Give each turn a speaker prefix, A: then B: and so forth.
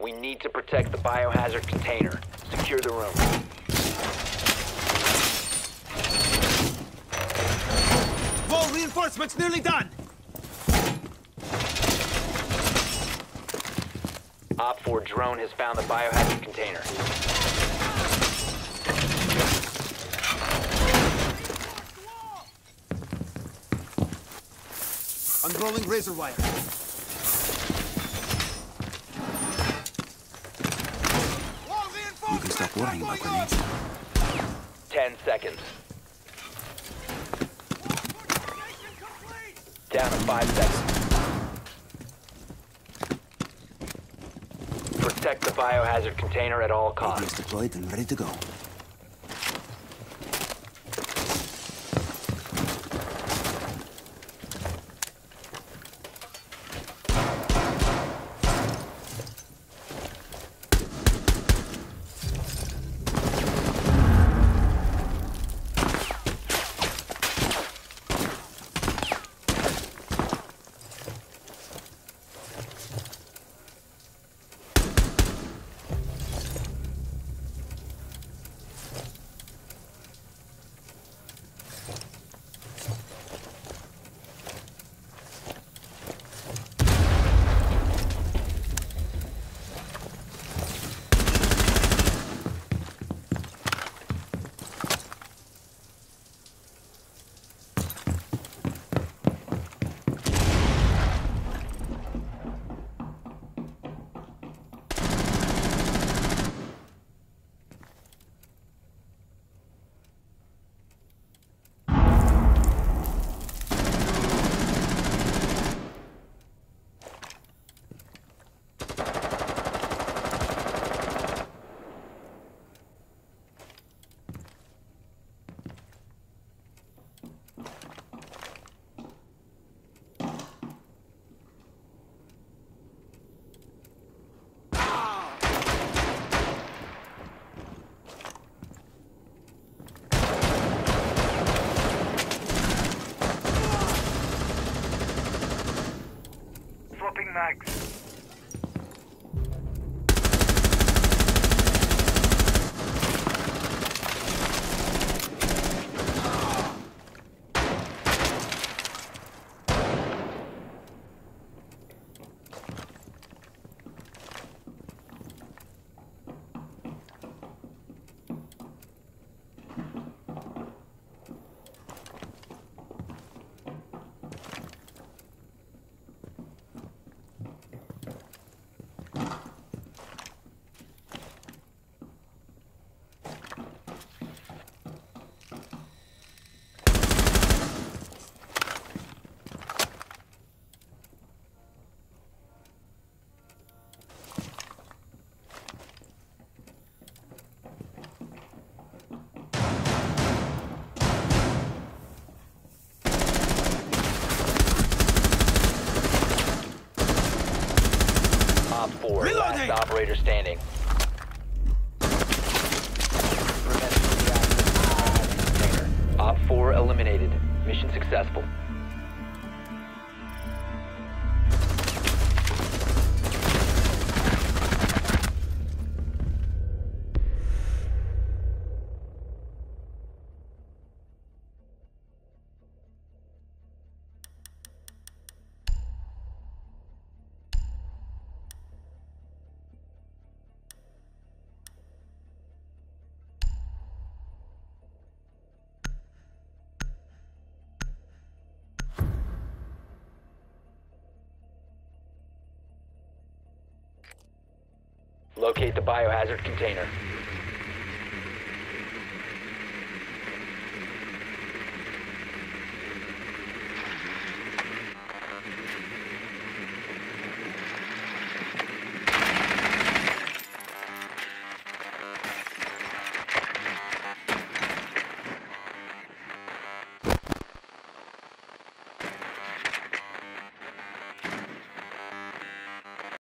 A: We need to protect the biohazard container. Secure the room.
B: Wall reinforcements nearly done!
A: Op 4 drone has found the biohazard container.
B: Unrolling razor wire.
C: You can stop worrying about grenades.
A: 10 seconds. Down to 5 seconds. Protect the biohazard container at all
C: It
A: costs.
C: is deployed and ready to go.
D: Swapping mags.
A: Op 4,
B: Reloading!
A: last operator standing. Op 4 eliminated. Mission successful. Locate the biohazard container.